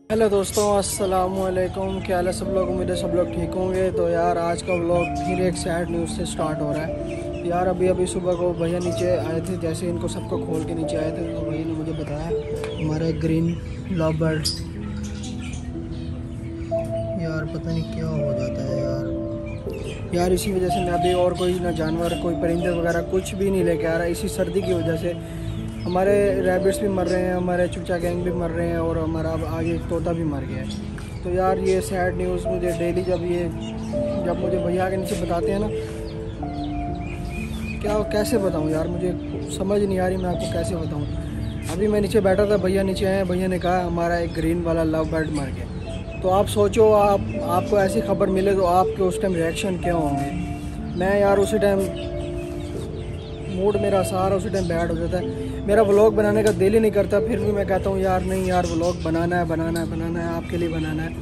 Hello दोस्तों, अस्सलाम वालेकुम। क्या हाल है सब लोग? उम्मीद है सब लोग ठीक होंगे। तो यार आज का व्लॉग फिर एक सैड न्यूज़ से स्टार्ट हो रहा है। यार अभी अभी सुबह को भैया नीचे आए थे, जैसे इनको सबको खोल के नीचे आए थे तो भैया ने मुझे बताया हमारा एक ग्रीन लव बर्ड यार पता नहीं क्या हो जाता है यार इसी वजह से मैं अभी और कोई ना जानवर, कोई परिंदे वगैरह कुछ भी नहीं लेके आ रहा। इसी सर्दी की वजह से हमारे रैबिट्स भी मर रहे हैं, हमारे चुपचा गैंग भी मर रहे हैं और हमारा अब आगे तोता भी मर गया है। तो यार ये सैड न्यूज़ मुझे डेली जब मुझे भैया आगे नीचे बताते हैं ना, क्या कैसे बताऊं यार, मुझे समझ नहीं आ रही मैं आपको कैसे बताऊं। अभी मैं नीचे बैठा था, भैया नीचे आए, भैया ने कहा हमारा एक ग्रीन वाला लव बर्ड मर गया। तो आप सोचो, आपको ऐसी खबर मिले तो आपके उस टाइम रिएक्शन क्या होंगे। मैं यार उसी टाइम मूड मेरा सारा उसी टाइम बैड हो जाता है। मेरा व्लॉग बनाने का दिल ही नहीं करता, फिर भी मैं कहता हूँ यार नहीं यार, व्लॉग बनाना है, आपके लिए बनाना है।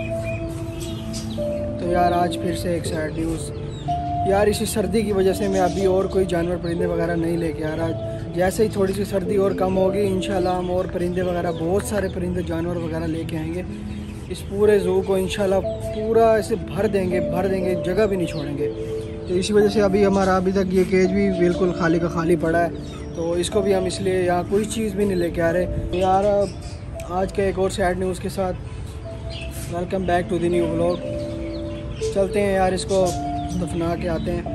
तो यार आज फिर से एक सैड न्यूज़। यार इसी सर्दी की वजह से मैं अभी और कोई जानवर परिंदे वगैरह नहीं लेके आ रहा। जैसे ही थोड़ी सी सर्दी और कम होगी इंशाल्लाह हम और परिंदे वगैरह, बहुत सारे परिंदे जानवर वगैरह लेके आएंगे। इस पूरे ज़ू को इंशाल्लाह पूरा ऐसे भर देंगे, जगह भी नहीं छोड़ेंगे। तो इसी वजह से अभी तक ये केज भी बिल्कुल खाली का खाली पड़ा है। तो इसको भी हम इसलिए यहाँ कोई चीज़ भी नहीं लेके आ रहे। यार आज के एक और सैड न्यूज़ के साथ welcome back to the new vlog. चलते हैं यार, इसको दफना के आते हैं।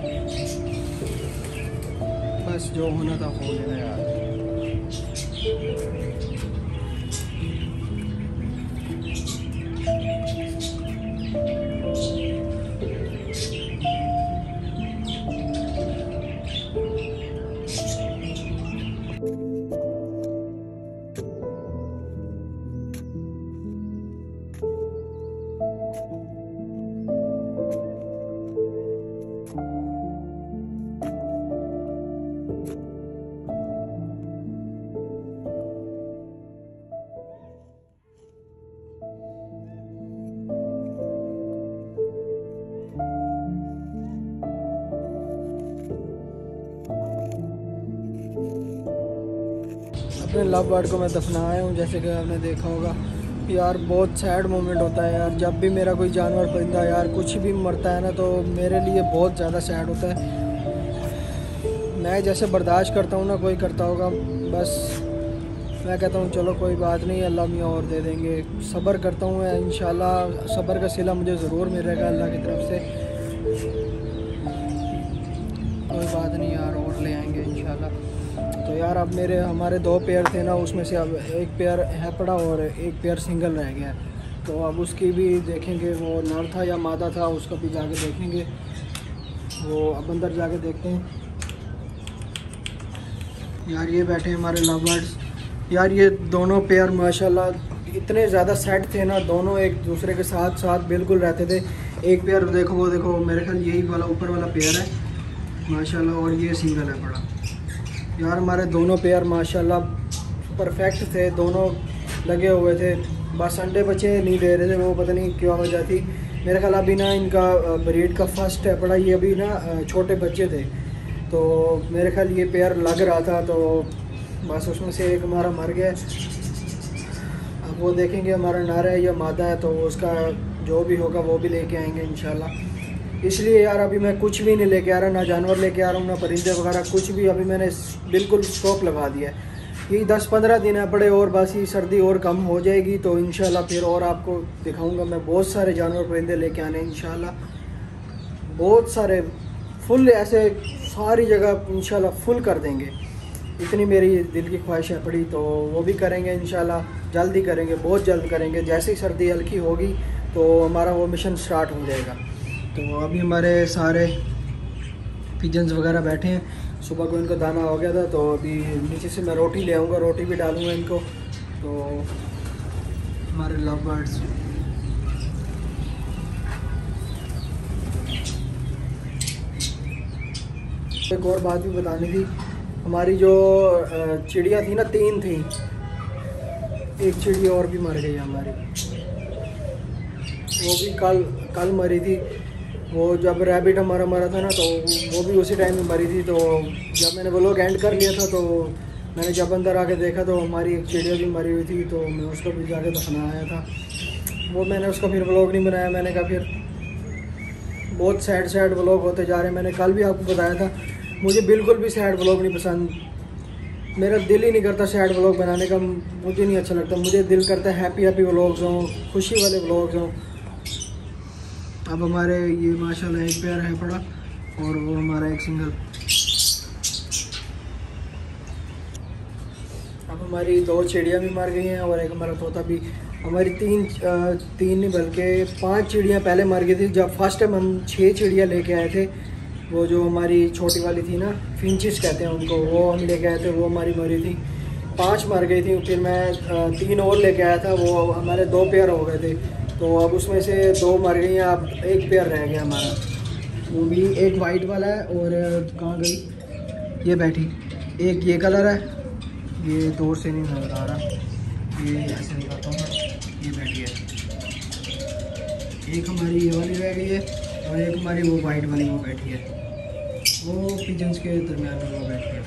बस जो होना था हो गया यार। अपने लव बर्ड को मैं दफनाया हूँ, जैसे कि आपने देखा होगा। यार बहुत सैड मोमेंट होता है यार, जब भी मेरा कोई जानवर परिंदा यार कुछ भी मरता है ना, तो मेरे लिए बहुत ज़्यादा सैड होता है। मैं जैसे बर्दाश्त करता हूँ ना, कोई करता होगा, बस मैं कहता हूँ चलो कोई बात नहीं, अल्लाह मियाँ और दे देंगे। सब्र करता हूँ मैं, इंशाल्लाह सब्र का सिला मुझे ज़रूर मिलेगा अल्लाह की तरफ से। कोई बात नहीं यार, और ले आएंगे इंशाल्लाह। तो यार अब हमारे दो पेयर थे ना, उसमें से अब एक पेयर है पड़ा और एक पेयर सिंगल रह गया। तो अब उसकी भी देखेंगे, वो नर था या मादा था, उसका भी जाके देखेंगे। वो अब अंदर जाके देखते हैं। यार ये बैठे हमारे लव बर्ड्स। यार ये दोनों पेयर माशाल्लाह इतने ज़्यादा सेट थे ना, दोनों एक दूसरे के साथ साथ बिल्कुल रहते थे। एक पेयर देखो, वो देखो, मेरे ख्याल यही वाला ऊपर वाला पेयर है माशाल्लाह, और ये सिंगल है पड़ा। यार हमारे दोनों पेयर माशाल्लाह परफेक्ट थे, दोनों लगे हुए थे। बस अंडे बच्चे नहीं दे रहे थे, वो पता नहीं क्या वजह थी। मेरे ख्याल अभी ना इनका ब्रीड का फर्स्ट है पड़ा, ये अभी ना छोटे बच्चे थे, तो मेरे ख्याल ये पेयर लग रहा था, तो बस उसमें से एक हमारा मर गया। अब वो देखेंगे हमारा नर है या मादा है, तो उसका जो भी होगा वो भी लेके आएंगे इंशाल्लाह। इसलिए यार अभी मैं कुछ भी नहीं लेके आ रहा, ना जानवर लेके आ रहा हूँ, ना परिंदे वगैरह कुछ भी। अभी मैंने बिल्कुल स्टॉप लगा दिया है। ये 10-15 दिन है पड़े और बस ये सर्दी और कम हो जाएगी तो इंशाल्लाह फिर और आपको दिखाऊंगा मैं बहुत सारे जानवर परिंदे लेके आने इंशाल्लाह। बहुत सारे फुल ऐसे सारी जगह इंशाल्लाह फुल कर देंगे, इतनी मेरी दिल की ख्वाहिश है पड़ी। तो वो भी करेंगे इंशाल्लाह, जल्द ही करेंगे, बहुत जल्द करेंगे। जैसे ही सर्दी हल्की होगी तो हमारा वो मिशन स्टार्ट हो जाएगा। तो अभी हमारे सारे पिजन्स वगैरह बैठे हैं। सुबह को इनको दाना हो गया था, तो अभी नीचे से मैं रोटी ले आऊँगा, रोटी भी डालूँगा इनको। तो हमारे लव बर्ड्स एक और बात भी बतानी थी। हमारी जो चिड़िया थी ना, 3 थी, एक चिड़िया और भी मर गई हमारी, वो भी कल मरी थी। वो जब रैबिट हमारा मरा था ना, तो वो भी उसी टाइम में मरी थी। तो जब मैंने वो लोग एंड कर लिया था, तो मैंने जब अंदर आके देखा तो हमारी एक चिड़िया भी मरी हुई थी, तो मैं उसको भी जाके दफनाया था। वो मैंने उसका फिर व्लॉग नहीं बनाया। मैंने कहा फिर बहुत सैड व्लॉग होते जा रहे हैं। मैंने कल भी आपको बताया था मुझे बिल्कुल भी सैड व्लॉग नहीं पसंद। मेरा दिल ही नहीं करता सैड व्लॉग बनाने का, मुझे नहीं अच्छा लगता। मुझे दिल करता है हैप्पी व्लॉग्स हों, खुशी वाले व्लॉग्स हों। अब हमारे ये माशाल्लाह एक पेयर है पड़ा और वो हमारा एक सिंगल। अब हमारी 2 चिड़ियाँ भी मर गई हैं और एक हमारा तोता भी। हमारी तीन नहीं बल्कि 5 चिड़ियाँ पहले मर गई थी। जब फर्स्ट टाइम हम 6 चिड़ियाँ लेके आए थे, वो जो हमारी छोटी वाली थी ना, फिंचिस कहते हैं उनको, वो हम लेके आए थे, वो हमारी मरी थी। 5 मर गई थी। फिर मैं 3 और लेके आया था, वो हमारे 2 पेयर हो गए थे। तो अब उसमें से 2 मर गई हैं, अब एक पेयर रह गया हमारा। वो भी एक वाइट वाला है और कहाँ गई, ये बैठी। एक ये कलर है, ये दूर से नहीं नजर आ रहा, ये ऐसे दिखाता हूँ, ये बैठी है। एक हमारी ये वाली रह गई है और एक हमारी वो वाइट वाली वो बैठी है। वो पिजन्स के दरमियान में वो बैठी है।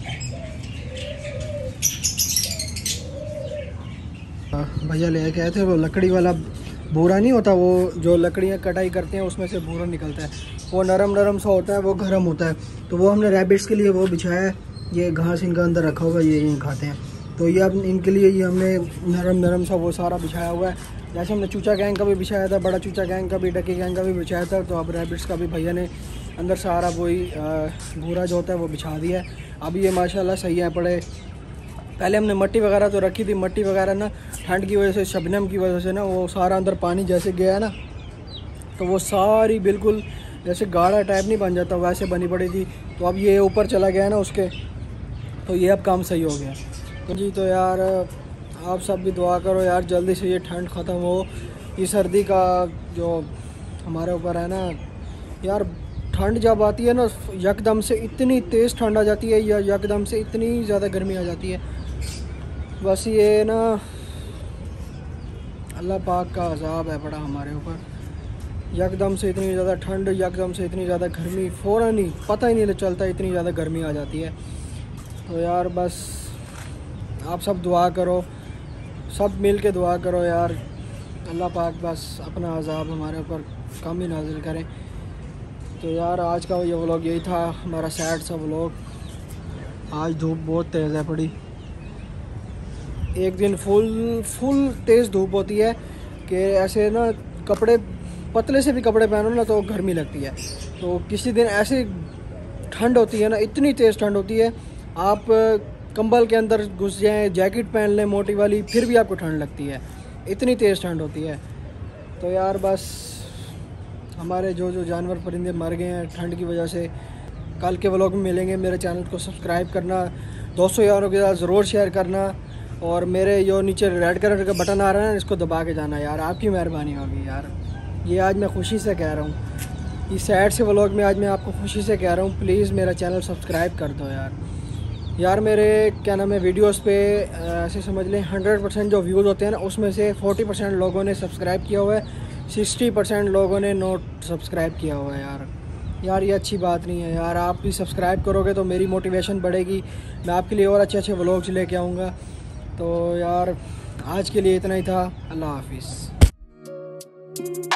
भैया ले के आए थे वो लकड़ी वाला बोरा, नहीं होता वो जो लकड़ियाँ कटाई करते हैं उसमें से बोरा निकलता है, वो नरम सा होता है, वो गर्म होता है। तो वो हमने रैबिट्स के लिए वो बिछाया है। ये घास इनका अंदर रखा हुआ है, ये यहीं खाते हैं। तो ये अब इनके लिए ये हमने नरम सा वो सारा बिछाया हुआ है। जैसे हमने चूचा गैंग का भी बिछाया था, बड़ा चूचा गैंग का भी, डकी गैंग का भी बिछाया था, तो अब रैबिट्स का भी भैया ने अंदर सारा वही भूरा जो होता है वो बिछा दिया है। अब ये माशाल्लाह सही है पड़े। पहले हमने मट्टी वगैरह तो रखी थी, मट्टी वगैरह ना ठंड की वजह से, शबनम की वजह से ना, वो सारा अंदर पानी जैसे गया है ना, तो वो सारी बिल्कुल जैसे गाढ़ा टाइप नहीं बन जाता वैसे बनी पड़ी थी। तो अब ये ऊपर चला गया है ना उसके, तो ये अब काम सही हो गया। तो जी तो यार आप सब भी दुआ करो यार जल्दी से ये ठंड ख़त्म हो। ये सर्दी का जो हमारे ऊपर है ना यार, ठंड जब आती है ना यकदम से इतनी तेज़ ठंड आ जाती है, या यकदम से इतनी ज़्यादा गर्मी आ जाती है। बस ये ना अल्लाह पाक का अज़ाब है बड़ा हमारे ऊपर। यकदम से इतनी ज़्यादा ठंड, यकदम से इतनी ज़्यादा गर्मी, फ़ौरन ही पता ही नहीं चलता इतनी ज़्यादा गर्मी आ जाती है। तो यार बस आप सब दुआ करो, सब मिल के दुआ करो यार, अल्लाह पाक बस अपना अज़ाब हमारे ऊपर कम ही नाज़िल करें। तो यार आज का ये व्लॉग यही था, हमारा सैड सा व्लॉग। आज धूप बहुत तेज़ है पड़ी, एक दिन फुल तेज़ धूप होती है कि ऐसे ना कपड़े पतले से भी कपड़े पहनो ना तो गर्मी लगती है। तो किसी दिन ऐसे ठंड होती है ना, इतनी तेज़ ठंड होती है, आप कंबल के अंदर घुस जाएं, जैकेट पहन लें मोटी वाली, फिर भी आपको ठंड लगती है, इतनी तेज़ ठंड होती है। तो यार बस हमारे जो जानवर परिंदे मर गए हैं ठंड की वजह से, कल के व्लॉग में मिलेंगे। मेरे चैनल को सब्सक्राइब करना, 200 यारों के साथ ज़रूर शेयर करना, और मेरे जो नीचे रेड कलर का बटन आ रहा है ना, इसको दबा के जाना यार, आपकी मेहरबानी होगी यार। ये आज मैं खुशी से कह रहा हूँ, इस सैड से व्लॉग में आज मैं आपको खुशी से कह रहा हूँ, प्लीज़ मेरा चैनल सब्सक्राइब कर दो यार। मेरे क्या नाम है वीडियोस पे ऐसे समझ लें 100% जो व्यूज़ होते हैं ना, उसमें से 40% लोगों ने सब्सक्राइब किया हुआ है, 60% लोगों ने नोट सब्सक्राइब किया हुआ है यार ये अच्छी बात नहीं है यार। आप भी सब्सक्राइब करोगे तो मेरी मोटिवेशन बढ़ेगी, मैं आपके लिए और अच्छे व्लॉग्स लेके आऊँगा। तो यार आज के लिए इतना ही था, अल्लाह हाफिज़।